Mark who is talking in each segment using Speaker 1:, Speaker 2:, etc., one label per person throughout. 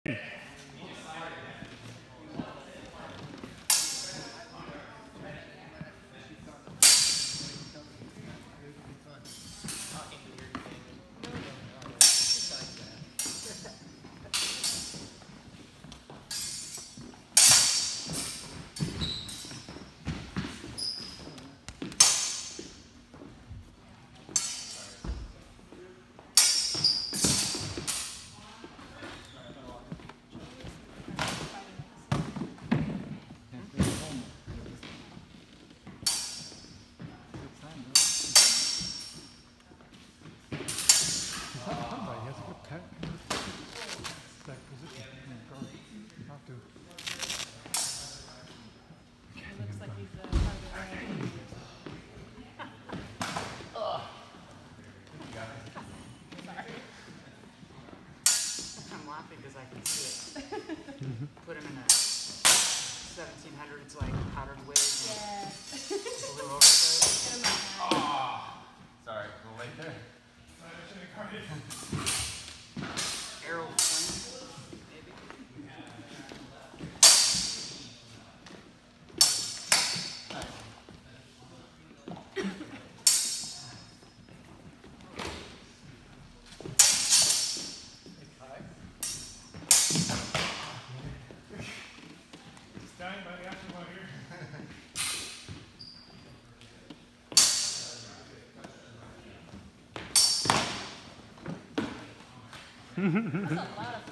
Speaker 1: Because I can see it. Put him in a 1700s like powdered wig and blue overcoat.
Speaker 2: Oh, sorry, a little late there.
Speaker 1: Errol Flynn, maybe.
Speaker 3: Dying by the action one here.
Speaker 4: That's a lot of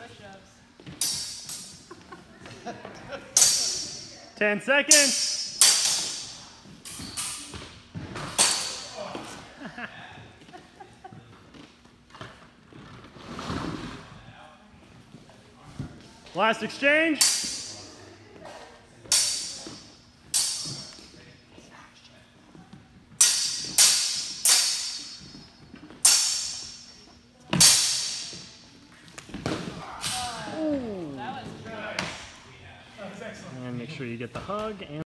Speaker 4: push-ups.
Speaker 5: 10 seconds. Last exchange.
Speaker 4: That was
Speaker 5: And make sure you get the hug and